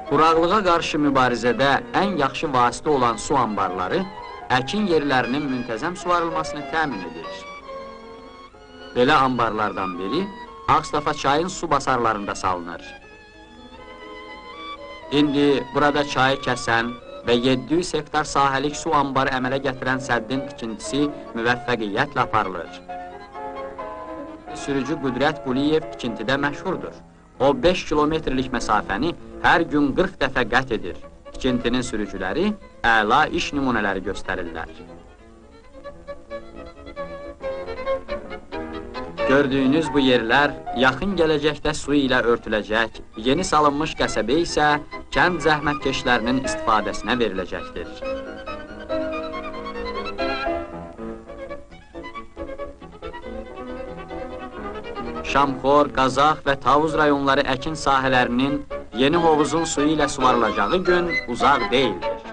Quraqlığa qarşı mübarizədə ən yaxşı vasitə olan su anbarları əkin yerlərinin müntəzəm suvarılmasını təmin edir. Belə anbarlardan biri Ağstafa çayın su basarlarında salınır. İndi burada çayı kəsən və 700 hektar sahəlik su anbarı əmələ gətirən səddin tikintisi müvəffəqiyyətlə aparılır. Sürücü Qüdrət Quliyev tikintidə məşhurdur. O 5 kilometrlik məsafəni hər gün 40 dəfə qət edir. Tikintinin sürücüləri əla iş nümunələri göstərirlər. Gördüyünüz bu yerlər yaxın gələcəkdə su ilə örtüləcək, yeni salınmış qəsəbə isə kənd zəhmətkeşlərinin istifadəsinə veriləcəkdir. Şamxor, Qazax və Tavuz rayonları əkin sahələrinin yeni hovuzun suyu ilə suvarılacağı gün uzaq deyildir.